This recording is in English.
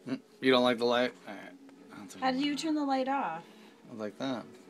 You don't like the light? Alright. How do you turn the light off? Like that.